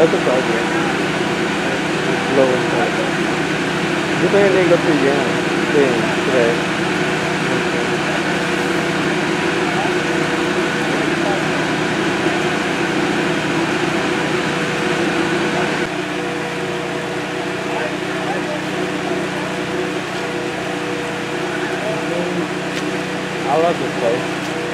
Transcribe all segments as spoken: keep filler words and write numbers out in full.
that's a project. It's low impact. Good thing I didn't go through Yan thing today. I love this place.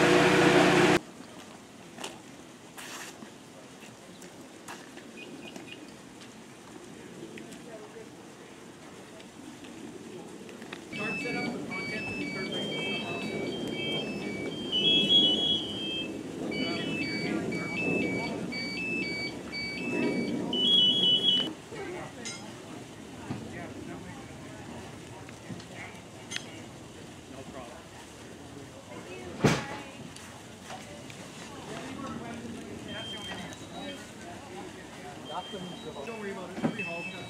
Don't worry about it. Every hall has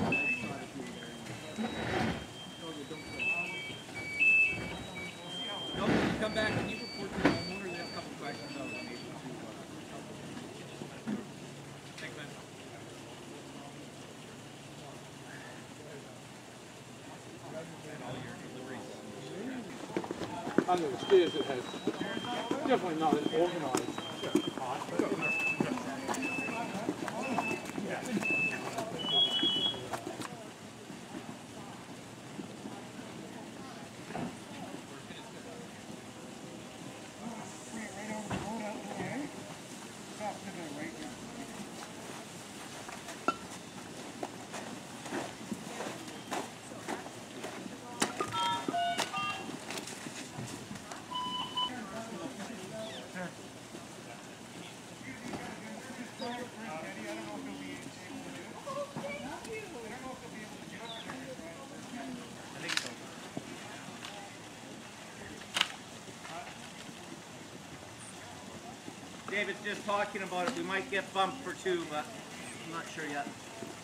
no, you come back and you report to the homeowner. They have a couple questions. I was unable to. Thanks, man. Under the stairs, it has definitely not an organised. David's just talking about it. We might get bumped for two, but I'm not sure yet.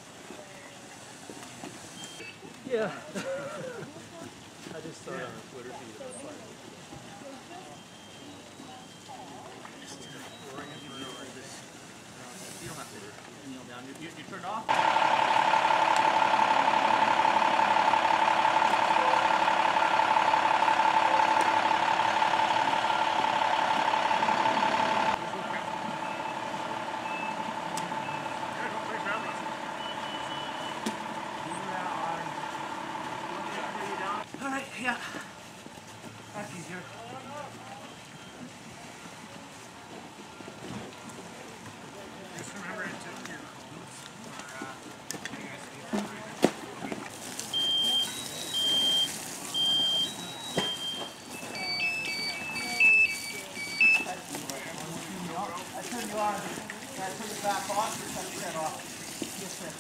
Yeah. I just saw it on Twitter feed about five. You don't have to kneel down. You, you, you turn it off? Yeah. That's easier. Just remember to check your codes or uh, you guys need to I turn you on. Can I turn you back on or turn you that off? Yes, sir.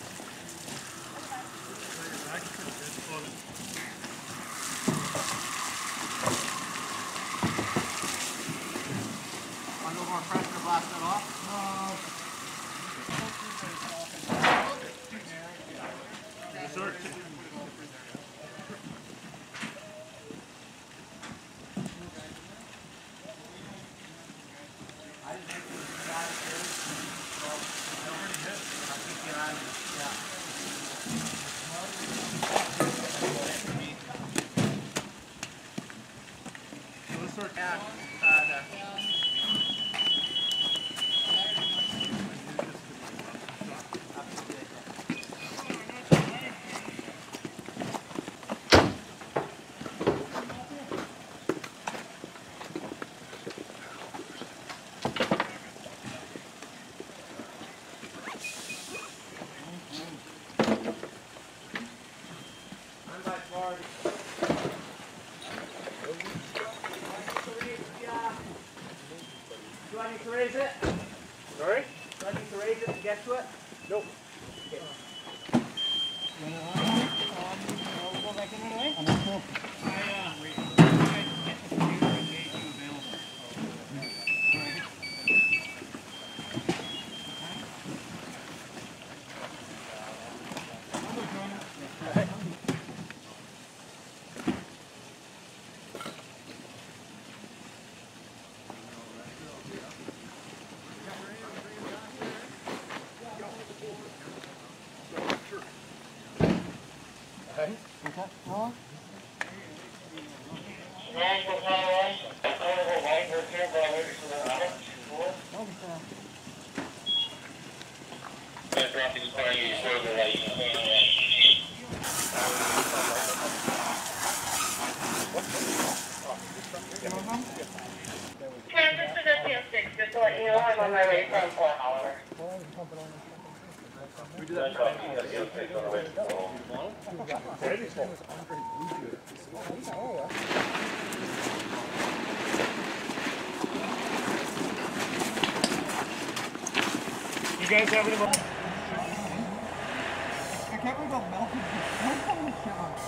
Pressure blast that off? Yes, sir. I didn't think it was bad here, so I already hit. I'll keep you on. Yeah. So this sort of, yeah, uh, the, do I need to raise it? Sorry? Do I need to raise it to get to it? Nope. Okay. We'll go back in anyway. I uh, wait. I get the computer and gauge you available. Huh? Kansas Pedestrian six, just to let you know, I'm on my way from Fort Oliver. You guys have any more? I can't believe how melted this.